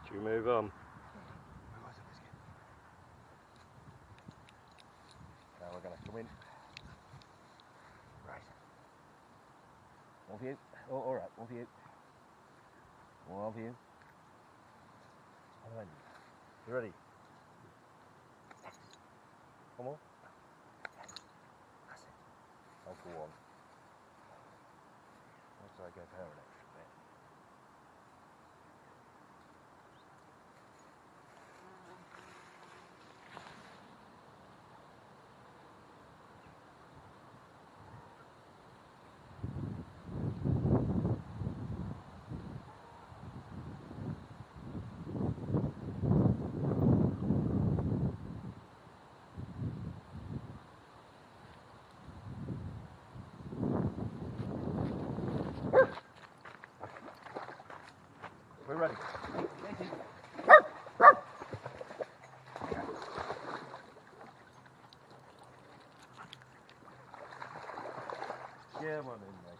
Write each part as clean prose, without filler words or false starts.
Should we move on? Now we're going to come in. Right. One view. Oh, all right, one view. One view. On. You ready? Come on. That's it. I'll go on. Once I go power an extra bit. We're ready. Yeah, one in, mate.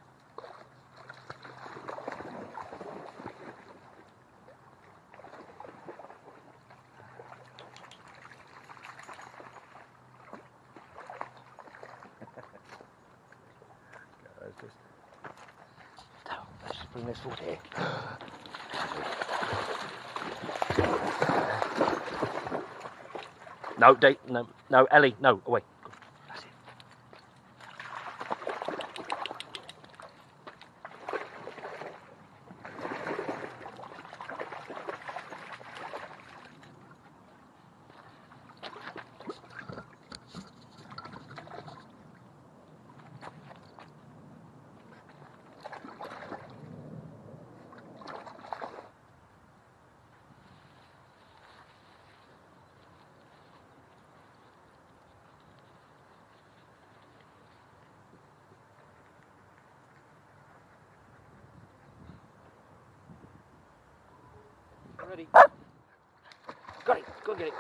Let's just bring this forward here. No, Dave, no, Ellie, no, away. That's it. Ready? Got it, go get it.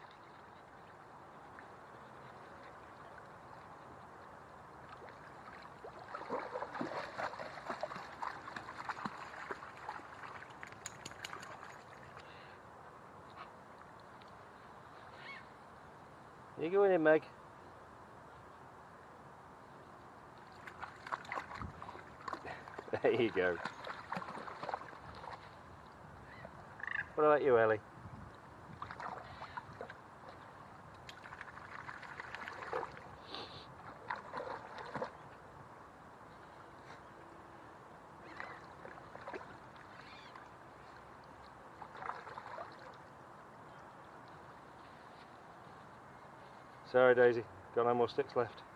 You go in, Meg. There you go. What about you, Ellie? Sorry, Daisy. Got no more sticks left.